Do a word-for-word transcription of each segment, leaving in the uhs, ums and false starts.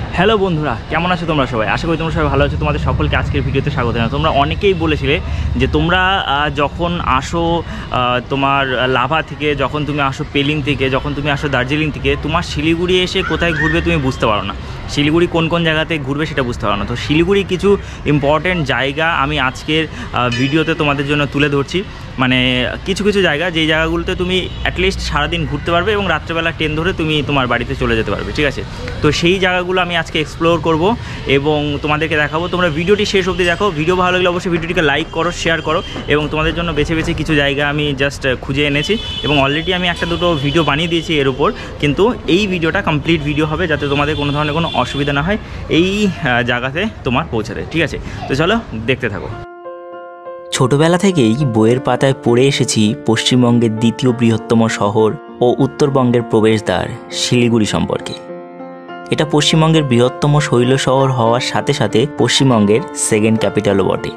Hello বন্ধুরা, কেমন আছো তোমরা সবাই? আশা করি তোমরা সবাই ভালো আছো। তোমাদের সকলকে আজকের ভিডিওতে স্বাগত জানাই। তোমরা অনেকেই বলেছিলে যে তোমরা যখন আসো তোমার লাভা থেকে, যখন তুমি আসো পেলিং থেকে, যখন তুমি আসো দার্জিলিং থেকে, তোমার শিলিগুড়ি এসে কোথায় ঘুরবে তুমি বুঝতে পারো না। শিলিগুড়ি কোন কোন জায়গাতে ঘুরবে সেটা বুঝতে পারো না। তো শিলিগুড়ি কিছু ইম্পর্ট্যান্ট জায়গা আমি আজকের ভিডিওতে তোমাদের জন্য তুলে ধরছি। মানে কিছু কিছু জায়গা, যেই জায়গাগুলোতে তুমি অ্যাটলিস্ট সারাদিন ঘুরতে পারবে এবং রাত্রেবেলা ট্রেন ধরে তুমি তোমার বাড়িতে চলে যেতে পারবে, ঠিক আছে? তো সেই জায়গাগুলো আমি আজকে এক্সপ্লোর করব এবং তোমাদেরকে দেখাবো। তোমরা ভিডিওটি শেষ অবধি দেখো। ভিডিও ভালো লাগলে অবশ্যই ভিডিওটিকে লাইক করো, শেয়ার করো এবং তোমাদের জন্য বেছে বেছে কিছু জায়গা আমি জাস্ট খুঁজে এনেছি এবং অলরেডি আমি একটা দুটো ভিডিও বানিয়ে দিয়েছি এর উপর, কিন্তু এই ভিডিওটা কমপ্লিট ভিডিও হবে যাতে তোমাদের কোনো ধরনের কোনো অসুবিধা না হয় এই জায়গাতে তোমার পৌঁছাতে, ঠিক আছে? তো চলো দেখতে থাকো। ছোটবেলা থেকেই বইয়ের পাতায় পড়ে এসেছি পশ্চিমবঙ্গের দ্বিতীয় বৃহত্তম শহর ও উত্তরবঙ্গের প্রবেশদ্বার শিলিগুড়ি সম্পর্কে। এটা পশ্চিমবঙ্গের বৃহত্তম শৈল শহর হওয়ার সাথে সাথে পশ্চিমবঙ্গের সেকেন্ড ক্যাপিটালও বটে।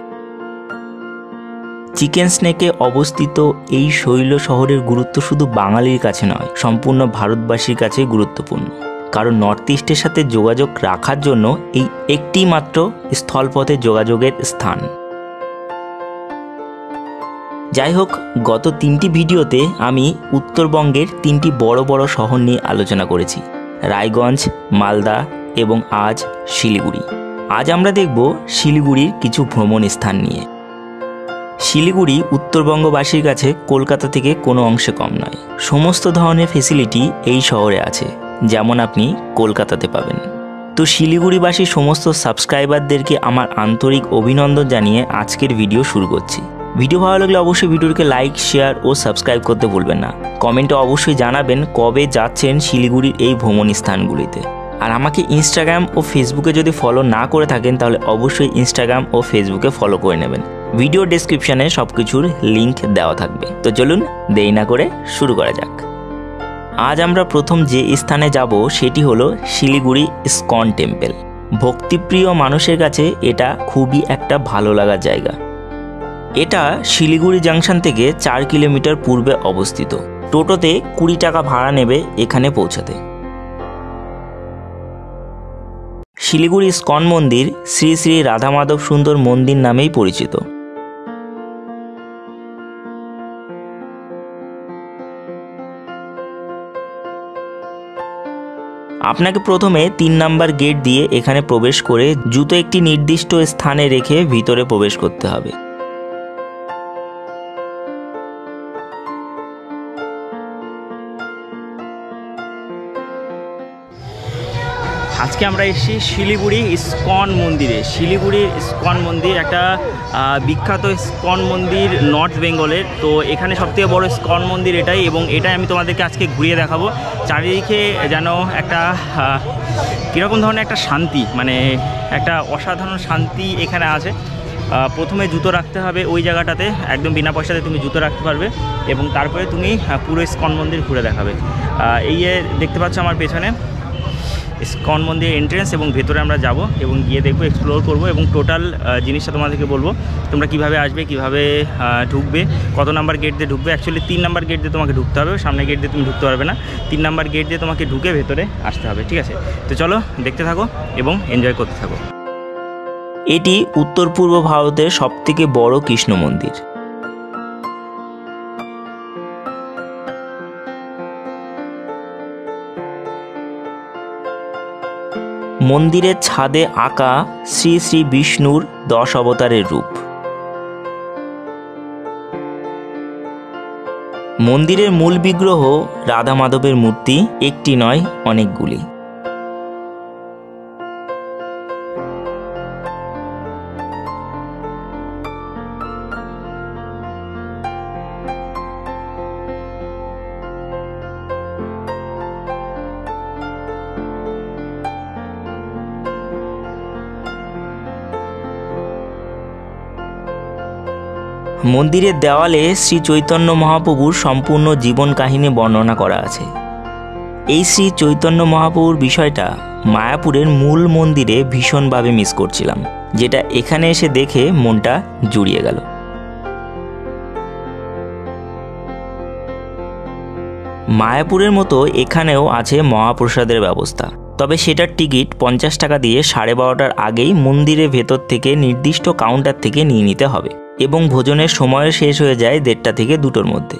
চিকেন স্নেকে অবস্থিত এই শৈল শহরের গুরুত্ব শুধু বাঙালির কাছে নয়, সম্পূর্ণ ভারতবাসীর কাছে গুরুত্বপূর্ণ। কারণ নর্থ ইস্টের সাথে যোগাযোগ রাখার জন্য এই একটি মাত্র স্থলপথে যোগাযোগের স্থান। যাই হোক, গত তিনটি ভিডিওতে আমি উত্তরবঙ্গের তিনটি বড় বড় শহর নিয়ে আলোচনা করেছি, রায়গঞ্জ, মালদা এবং আজ শিলিগুড়ি। আজ আমরা দেখব শিলিগুড়ির কিছু ভ্রমণ স্থান নিয়ে। শিলিগুড়ি উত্তরবঙ্গবাসীর কাছে কলকাতা থেকে কোনো অংশে কম নয়। সমস্ত ধরনের ফেসিলিটি এই শহরে আছে, যেমন আপনি কলকাতাতে পাবেন। তো শিলিগুড়িবাসী সমস্ত সাবস্ক্রাইবারদেরকে আমার আন্তরিক অভিনন্দন জানিয়ে আজকের ভিডিও শুরু করছি। ভিডিও ভালো লাগলে অবশ্যই ভিডিওটিকে লাইক, শেয়ার ও সাবস্ক্রাইব করতে ভুলবেন না। কমেন্টে অবশ্যই জানাবেন কবে যাচ্ছেন শিলিগুড়ির এই ভ্রমণ স্থানগুলিতে। আর আমাকে ইনস্টাগ্রাম ও ফেসবুকে যদি ফলো না করে থাকেন তাহলে অবশ্যই ইনস্টাগ্রাম ও ফেসবুকে ফলো করে নেবেন। ভিডিও ডেসক্রিপশানে সব কিছুর লিঙ্ক দেওয়া থাকবে। তো চলুন দেরি না করে শুরু করা যাক। আজ আমরা প্রথম যে স্থানে যাব সেটি হলো শিলিগুড়ি ইসকন টেম্পল। ভক্তিপ্রিয় মানুষের কাছে এটা খুবই একটা ভালো লাগার জায়গা। এটা শিলিগুড়ি জাংশন থেকে চার কিলোমিটার পূর্বে অবস্থিত। টোটোতে কুড়ি টাকা ভাড়া নেবে এখানে পৌঁছাতে। শিলিগুড়ি ইসকন মন্দির শ্রী শ্রী রাধা মাধব সুন্দর মন্দির নামেই পরিচিত। আপনাকে প্রথমে তিন নাম্বার গেট দিয়ে এখানে প্রবেশ করে জুতো একটি নির্দিষ্ট স্থানে রেখে ভিতরে প্রবেশ করতে হবে। আজকে আমরা এসেছি শিলিগুড়ি ইসকন মন্দিরে। শিলিগুড়ির ইসকন মন্দির একটা বিখ্যাত ইসকন মন্দির নর্থ বেঙ্গলের। তো এখানে সবথেকে বড় ইসকন মন্দির এটাই এবং এটাই আমি তোমাদেরকে আজকে ঘুরিয়ে দেখাবো। চারিদিকে যেন একটা কীরকম ধরনের একটা শান্তি, মানে একটা অসাধারণ শান্তি এখানে আছে। প্রথমে জুতো রাখতে হবে ওই জায়গাটাতে, একদম বিনা পয়সাতে তুমি জুতো রাখতে পারবে এবং তারপরে তুমি পুরো ইসকন মন্দির ঘুরে দেখাবে। এই যে দেখতে পাচ্ছ আমার পেছনে ইসকন মন্দির এন্ট্রেন্স এবং ভেতরে আমরা যাব এবং গিয়ে দেখবো, এক্সপ্লোর করব এবং টোটাল জিনিসটা তোমাদেরকে বলবো তোমরা কিভাবে আসবে, কিভাবে ঢুকবে, কত নাম্বার গেট দিয়ে ঢুকবে। অ্যাকচুয়ালি তিন নাম্বার গেট দিয়ে তোমাকে ঢুকতে হবে, সামনে গেট দিয়ে তুমি ঢুকতে পারবে না। তিন নাম্বার গেট দিয়ে তোমাকে ঢুকে ভেতরে আসতে হবে, ঠিক আছে? তো চলো দেখতে থাকো এবং এনজয় করতে থাকো। এটি উত্তর পূর্ব ভারতের সবথেকে বড় কৃষ্ণ মন্দির। মন্দিরের ছাদে আঁকা শ্রী শ্রী বিষ্ণুর দশ অবতারের রূপ। মন্দিরের মূল বিগ্রহ রাধা মাধবের মূর্তি একটি নয়, অনেকগুলি। মন্দিরের দেওয়ালে শ্রী চৈতন্য মহাপ্রভুর সম্পূর্ণ জীবন কাহিনী বর্ণনা করা আছে। এই শ্রী চৈতন্য মহাপ্রভুর বিষয়টা মায়াপুরের মূল মন্দিরে ভীষণভাবে মিস করছিলাম, যেটা এখানে এসে দেখে মনটা জুড়িয়ে গেল। মায়াপুরের মতো এখানেও আছে মহাপ্রসাদের ব্যবস্থা, তবে সেটার টিকিট পঞ্চাশ টাকা দিয়ে সাড়ে বারোটার আগেই মন্দিরের ভেতর থেকে নির্দিষ্ট কাউন্টার থেকে নিয়ে নিতে হবে এবং ভোজনের সময় শেষ হয়ে যায় দেড়টা থেকে দুটোর মধ্যে।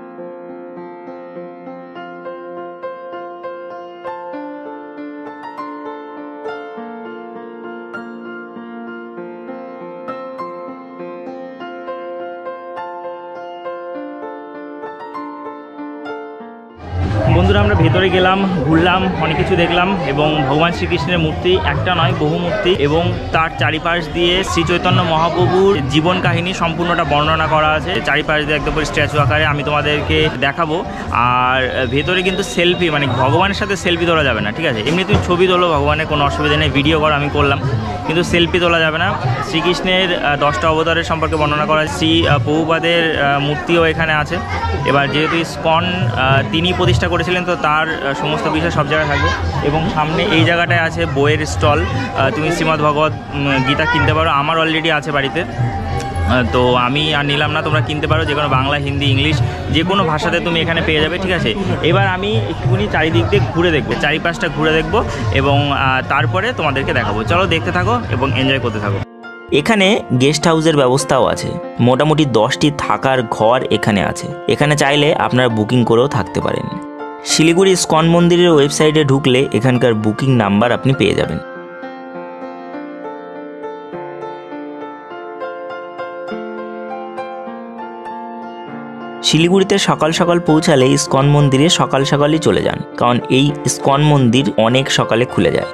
বন্ধুরা আমরা ভেতরে গেলাম, ঘুরলাম, অনেক কিছু দেখলাম এবং ভগবান শ্রীকৃষ্ণের মূর্তি একটা নয় বহু মূর্তি এবং তার চারিপাশ দিয়ে শ্রী চৈতন্য মহাপ্রভুর জীবন কাহিনী সম্পূর্ণটা বর্ণনা করা আছে। চারিপাশ দিয়ে একদম স্ট্যাচু আকারে আমি তোমাদেরকে দেখাবো। আর ভেতরে কিন্তু সেলফি মানে ভগবানের সাথে সেলফি তোলা যাবে না, ঠিক আছে? এমনি তুমি ছবি তোলো, ভগবানের কোনো অসুবিধা নেই, ভিডিও কর, আমি করলাম, কিন্তু সেলফি তোলা যাবে না। শ্রীকৃষ্ণের দশটা অবতারের সম্পর্কে বর্ণনা করা, শ্রী প্রভুপাদের মূর্তিও এখানে আছে। এবার যেহেতু ইসকন তিনি প্রতিষ্ঠা করেছিলেন তো তার সমস্ত বিষয় সব জায়গায় থাকবে এবং সামনে এই জায়গাটায় আছে বইয়ের স্টল। তুমি শ্রীমদ্ ভগবত গীতা কিনতে পারো, আমার অলরেডি আছে বাড়িতে, তো আমি আর নিলাম না, তোমরা কিনতে পারো, যে কোনো বাংলা, হিন্দি, ইংলিশ যে কোনো ভাষাতে তুমি এখানে পেয়ে যাবে, ঠিক আছে? এবার আমি একটুখানি চারিদিক দিয়ে ঘুরে দেখবো, চারিপাশটা ঘুরে দেখবো এবং তারপরে তোমাদেরকে দেখাবো। চলো দেখতে থাকো এবং এনজয় করতে থাকো। এখানে গেস্ট হাউসের ব্যবস্থাও আছে, মোটামুটি দশটি থাকার ঘর এখানে আছে। এখানে চাইলে আপনারা বুকিং করেও থাকতে পারেন। শিলিগুড়ি ইসকন মন্দিরের ওয়েবসাইটে ঢুকলে এখানকার বুকিং নাম্বার আপনি পেয়ে যাবেন। শিলিগুড়িতে সকাল সকাল পৌঁছালে ইসকন মন্দিরে সকাল সকালই চলে যান, কারণ এই ইসকন মন্দির অনেক সকালে খুলে যায়।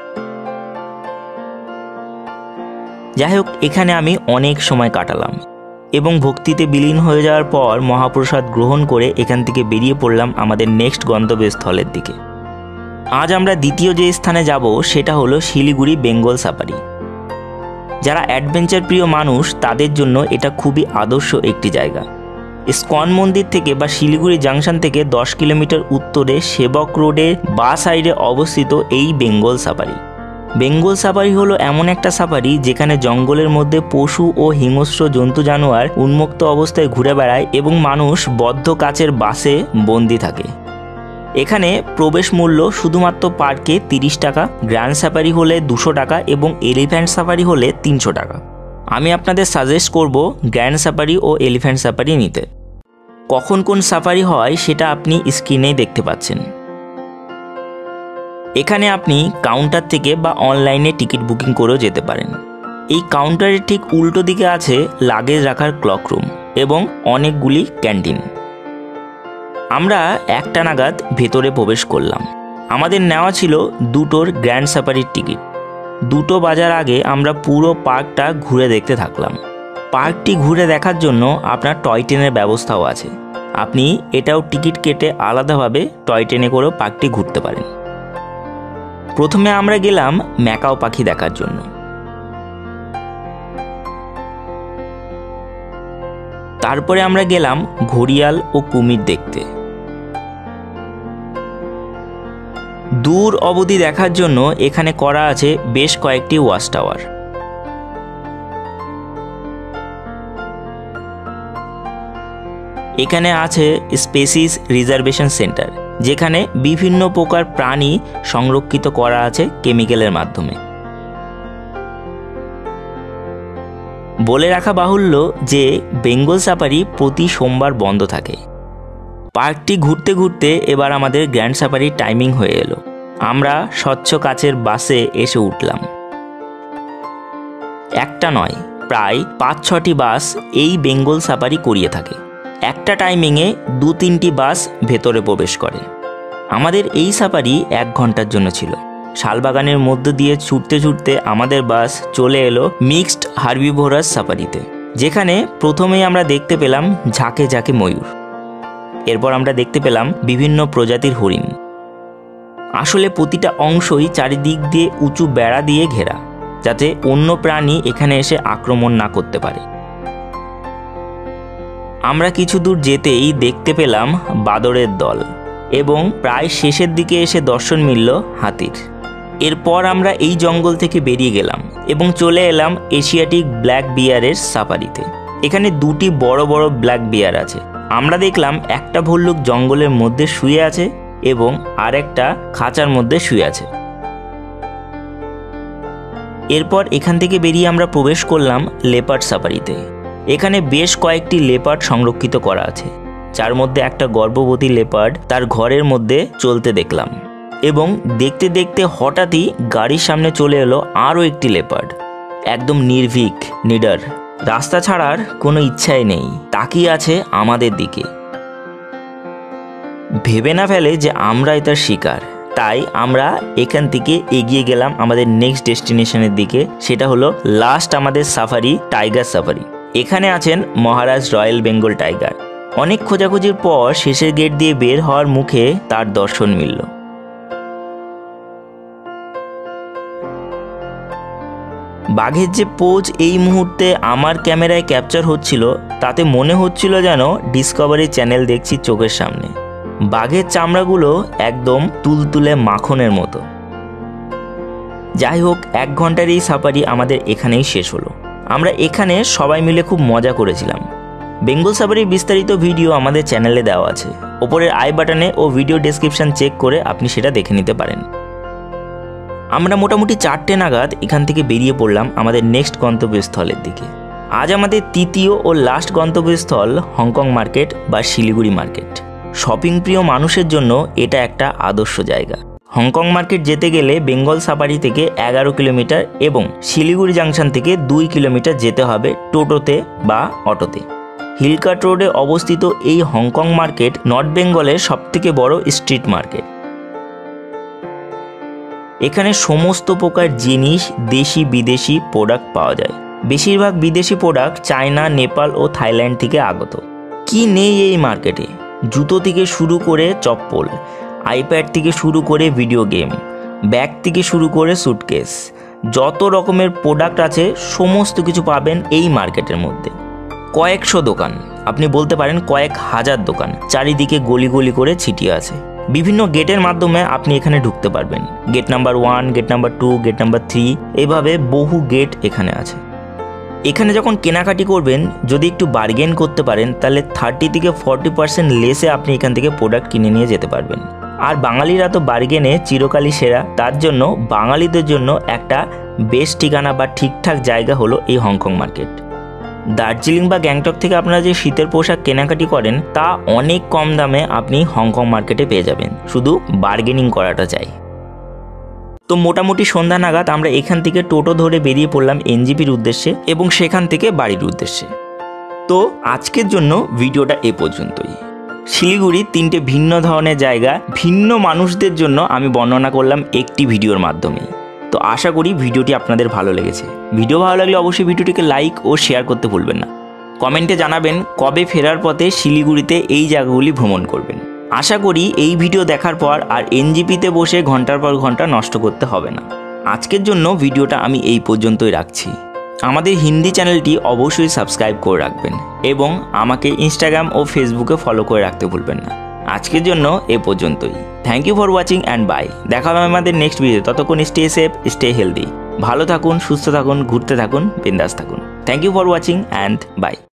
যাই হোক, এখানে আমি অনেক সময় কাটালাম এবং ভক্তিতে বিলীন হয়ে যাওয়ার পর মহাপ্রসাদ গ্রহণ করে এখান থেকে বেরিয়ে পড়লাম আমাদের নেক্সট গন্তব্যস্থলের দিকে। আজ আমরা দ্বিতীয় যে স্থানে যাব সেটা হলো শিলিগুড়ি বেঙ্গল সাফারি। যারা অ্যাডভেঞ্চার প্রিয় মানুষ তাদের জন্য এটা খুবই আদর্শ একটি জায়গা। ইসকন মন্দির থেকে বা শিলিগুড়ি জাংশন থেকে দশ কিলোমিটার উত্তরে সেবক রোডে বা সাইডে অবস্থিত এই বেঙ্গল সাফারি। বেঙ্গল সাফারি হলো এমন একটা সাফারি যেখানে জঙ্গলের মধ্যে পশু ও হিংস্র জন্তু জানোয়ার উন্মুক্ত অবস্থায় ঘুরে বেড়ায় এবং মানুষ বদ্ধ কাচের বাসে বন্দি থাকে। এখানে প্রবেশ মূল্য শুধুমাত্র পার্কে তিরিশ টাকা, গ্র্যান্ড সাফারি হলে দুশো টাকা এবং এলিফ্যান্ট সাফারি হলে তিনশো টাকা। আমি আপনাদের সাজেস্ট করব গ্র্যান্ড সাফারি ও এলিফ্যান্ট সাফারি নিতে। কখন কোন সাফারি হয় সেটা আপনি স্ক্রিনেই দেখতে পাচ্ছেন। এখানে আপনি কাউন্টার থেকে বা অনলাইনে টিকিট বুকিং করেও যেতে পারেন। এই কাউন্টারের ঠিক উল্টো দিকে আছে লাগেজ রাখার ক্লক রুম এবং অনেকগুলি ক্যান্টিন। আমরা একটা নাগাদ ভেতরে প্রবেশ করলাম। আমাদের নেওয়া ছিল দুটোর গ্র্যান্ড সাফারির টিকিট। দুটো বাজার আগে আমরা পুরো পার্কটা ঘুরে দেখতে থাকলাম। পার্কটি ঘুরে দেখার জন্য আপনার টয় ট্রেনের ব্যবস্থাও আছে। আপনি এটাও টিকিট কেটে আলাদাভাবে টয় ট্রেনে করেও পার্কটি ঘুরতে পারেন। প্রথমে আমরা গেলাম ম্যাকাও পাখি দেখার জন্য। তারপরে আমরা গেলাম ঘড়িয়াল ও কুমির দেখতে। দূর অবধি দেখার জন্য এখানে করা আছে বেশ কয়েকটি ওয়াচ টাওয়ার। এখানে আছে স্পেসিস রিজার্ভেশন সেন্টার, যেখানে বিভিন্ন প্রকার প্রাণী সংরক্ষিত করা আছে কেমিক্যালের মাধ্যমে। বলে রাখা বাহুল্য যে বেঙ্গল সাফারি প্রতি সোমবার বন্ধ থাকে। পার্কটি ঘুরতে ঘুরতে এবার আমাদের গ্র্যান্ড সাফারির টাইমিং হয়ে এলো। আমরা স্বচ্ছ কাচের বাসে এসে উঠলাম। একটা নয়, প্রায় পাঁচ ছটি বাস এই বেঙ্গল সাফারি করিয়ে থাকে। একটা টাইমিংয়ে দু তিনটি বাস ভেতরে প্রবেশ করে। আমাদের এই সাফারি এক ঘন্টার জন্য ছিল। শালবাগানের মধ্য দিয়ে ছুটতে ছুটতে আমাদের বাস চলে এলো মিক্সড হার্বিভোরাস সাফারিতে, যেখানে প্রথমেই আমরা দেখতে পেলাম ঝাঁকে ঝাঁকে ময়ূর। এরপর আমরা দেখতে পেলাম বিভিন্ন প্রজাতির হরিণ। আসলে প্রতিটা অংশই চারিদিক দিয়ে উঁচু বেড়া দিয়ে ঘেরা, যাতে অন্য প্রাণী এখানে এসে আক্রমণ না করতে পারে। আমরা কিছু দূর যেতেই দেখতে পেলাম বাদরের দল এবং প্রায় শেষের দিকে এসে দর্শন মিলল হাতির। এরপর আমরা এই জঙ্গল থেকে বেরিয়ে গেলাম এবং চলে এলাম এশিয়াটিক ব্ল্যাক বিয়ারের সাফারিতে। এখানে দুটি বড় বড় ব্ল্যাক বিয়ার আছে। আমরা দেখলাম একটা ভল্লুক জঙ্গলের মধ্যে শুয়ে আছে এবং আরেকটা খাঁচার মধ্যে শুয়ে আছে। এরপর এখান থেকে বেরিয়ে আমরা প্রবেশ করলাম লেপার্ড সাফারিতে। এখানে বেশ কয়েকটি লেপার্ড সংরক্ষিত করা আছে, যার মধ্যে একটা গর্ভবতী লেপার্ড তার ঘরের মধ্যে চলতে দেখলাম। এবং দেখতে দেখতে হঠাৎই গাড়ির সামনে চলে এলো আরও একটি লেপার্ড, একদম নির্ভীক, নিডার, রাস্তা ছাড়ার কোনো ইচ্ছাই নেই, তাকিয়ে আছে আমাদের দিকে। ভেবে না ফেলে যে আমরা এটার শিকার, তাই আমরা এখান থেকে এগিয়ে গেলাম আমাদের নেক্সট ডেস্টিনেশনের দিকে। সেটা হলো লাস্ট আমাদের সাফারি, টাইগার সাফারি। এখানে আছেন মহারাজ রয়্যাল বেঙ্গল টাইগার। অনেক খোঁজাখুঁজির পর শেষের গেট দিয়ে বের হওয়ার মুখে তার দর্শন মিলল। বাঘের যে পোজ এই মুহূর্তে আমার ক্যামেরায় ক্যাপচার হচ্ছিল, তাতে মনে হচ্ছিল যেন ডিসকভারি চ্যানেল দেখছি চোখের সামনে। বাঘের চামড়াগুলো একদম তুলতুলে মাখনের মতো। যাই হোক, এক ঘন্টার এই সাফারি আমাদের এখানেই শেষ হলো। আমরা এখানে সবাই মিলে খুব মজা করেছিলাম। বেঙ্গল সাফারির বিস্তারিত ভিডিও আমাদের চ্যানেলে দেওয়া আছে, ওপরের আই বাটনে ও ভিডিও ডেসক্রিপশন চেক করে আপনি সেটা দেখে নিতে পারেন। আমরা মোটামুটি চারটে নাগাদ এখান থেকে বেরিয়ে পড়লাম আমাদের নেক্সট গন্তব্যস্থলের দিকে। আজ আমাদের তৃতীয় ও লাস্ট গন্তব্যস্থল হংকং মার্কেট বা শিলিগুড়ি মার্কেট। শপিং প্রিয় মানুষের জন্য এটা একটা আদর্শ জায়গা। হংকং মার্কেট যেতে গেলে বেঙ্গল সাফারি থেকে এগারো কিলোমিটার এবং শিলিগুড়ি জাংশন থেকে দুই কিলোমিটার যেতে হবে টোটোতে বা অটোতে। হিলকাট রোডে অবস্থিত এই হংকং মার্কেট নর্থ বেঙ্গলের সবথেকে বড় স্ট্রিট মার্কেট। এখানে সমস্ত প্রকার জিনিস, দেশি বিদেশি প্রোডাক্ট পাওয়া যায়। বেশিরভাগ বিদেশি প্রোডাক্ট চায়না, নেপাল ও থাইল্যান্ড থেকে আগত। কি নেই এই মার্কেটে? জুতো থেকে শুরু করে চপ্পল, আইপ্যাড থেকে শুরু করে ভিডিও গেম, ব্যাগ থেকে শুরু করে সুটকেস, যত রকমের প্রোডাক্ট আছে সমস্ত কিছু পাবেন এই মার্কেটের মধ্যে। কয়েকশো দোকান, আপনি বলতে পারেন কয়েক হাজার দোকান চারিদিকে গলি গলি করে ছিটিয়ে আছে। বিভিন্ন গেটের মাধ্যমে আপনি এখানে ঢুকতে পারবেন। Gate number one, gate number two, gate number three, এভাবে বহু গেট এখানে আছে। এখানে যখন কেনাকাটি করবেন, যদি একটু বার্গেন করতে পারেন, তাহলে থার্টি থেকে ফর্টি পার্সেন্ট লেসে আপনি এখান থেকে প্রোডাক্ট কিনে নিয়ে যেতে পারবেন। আর বাঙালিরা তো বার্গেনে চিরকালই সেরা, তার জন্য বাঙালিদের জন্য একটা বেস্ট ঠিকানা বা ঠিকঠাক জায়গা হলো এই হংকং মার্কেট। দার্জিলিং বা গ্যাংটক থেকে আপনারা যে শীতের পোশাক কেনাকাটি করেন, তা অনেক কম দামে আপনি হংকং মার্কেটে পেয়ে যাবেন, শুধু বার্গেনিং করাটা চাই। তো মোটামুটি সন্ধ্যা নাগাদ আমরা এখান থেকে টোটো ধরে বেরিয়ে পড়লাম এনজিপির উদ্দেশ্যে এবং সেখান থেকে বাড়ির উদ্দেশ্যে। তো আজকের জন্য ভিডিওটা এ পর্যন্তই। শিলিগুড়ির তিনটে ভিন্ন ধরনের জায়গা ভিন্ন মানুষদের জন্য আমি বর্ণনা করলাম একটি ভিডিওর মাধ্যমে। তো আশা করি ভিডিওটি আপনাদের ভালো লেগেছে। ভিডিও ভালো লাগলে অবশ্যই ভিডিওটিকে লাইক ও শেয়ার করতে ভুলবেন না। কমেন্টে জানাবেন কবে ফেরার পথে শিলিগুড়িতে এই জায়গাগুলি ভ্রমণ করবেন। আশা করি এই ভিডিও দেখার পর আর এনজিপিতে বসে ঘন্টার পর ঘন্টা নষ্ট করতে হবে না। আজকের জন্য ভিডিওটা আমি এই পর্যন্তই রাখছি। আমাদের হিন্দি চ্যানেলটি অবশ্যই সাবস্ক্রাইব করে রাখবেন এবং আমাকে ইনস্টাগ্রাম ও ফেসবুকে ফলো করে রাখতে ভুলবেন না। আজকের জন্য এ পর্যন্তই। Thank you for watching and bye. দেখা হবে আমাদের নেক্সট ভিডিও। ততক্ষণ স্টে সেফ, স্টে হেলদি, ভালো থাকুন, সুস্থ থাকুন, ঘুরতে থাকুন, বিন্দাস থাকুন। Thank you for watching and by.